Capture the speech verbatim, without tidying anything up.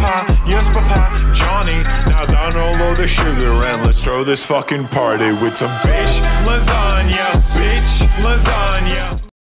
papa, yes papa, Johnny. Now down all of the sugar and let's throw this fucking party with some fish lasagna.